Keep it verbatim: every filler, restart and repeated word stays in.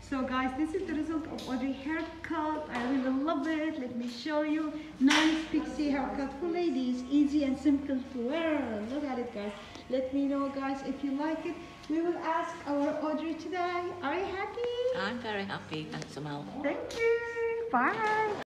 So guys, this is the result of Audrey haircut. I really love it. Let me show you. Nice pixie haircut for ladies. Easy and simple to wear. Look at it, guys. Let me know, guys, if you like it. We will ask our Audrey today. Are you happy? I'm very happy. Thanks, Amal. Thank you. Bye.